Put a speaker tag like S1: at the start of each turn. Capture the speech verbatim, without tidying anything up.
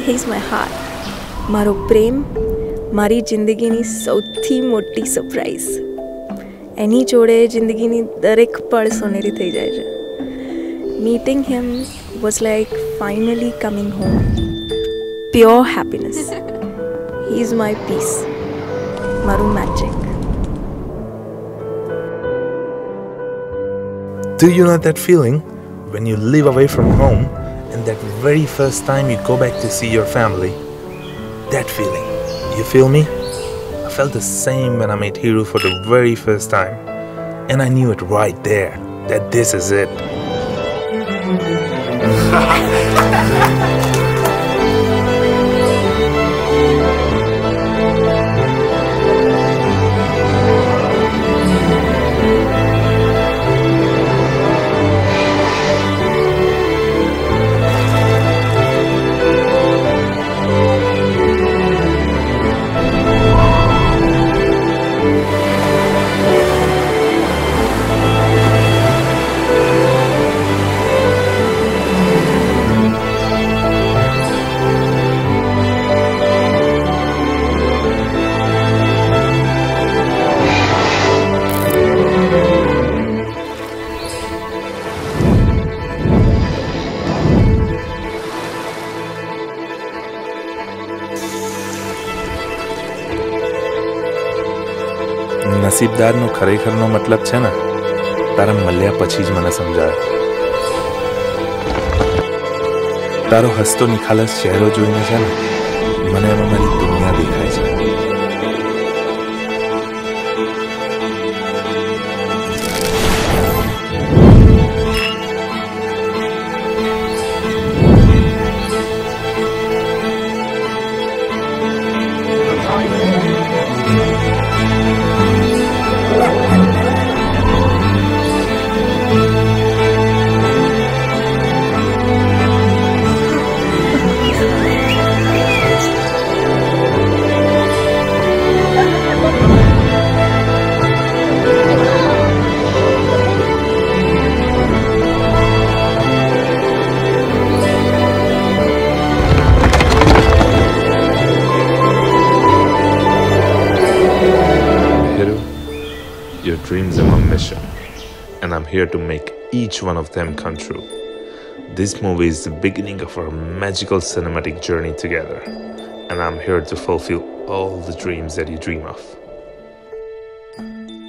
S1: He's my heart. મારો પ્રેમ મારી જિંદગીની સૌથી મોટી સરપ્રાઈઝ. એની જોડે જિંદગીની દરેક પળ સોનેરી થઈ જાય છે. Meeting him was like finally coming home. Pure happiness. He's my peace. મારું magic.
S2: Do you know that feeling when you live away from home and that very first time you go back to see your family? That feeling. You feel me? I felt the same when I met Hiru for the very first time. And I knew it right there that this is it. નસીબદારનો ખરેખરનો મતલબ છે ને તારા મળ્યા પછી જ મને સમજાય. તારો હસતો નિખાલસ ચહેરો જોઈને છે ને મને એમાં મારી દુનિયા દેખાય છે. Your dreams are my mission, and I'm here to make each one of them come true. This movie is the beginning of our magical cinematic journey together, and I'm here to fulfill all the dreams that you dream of.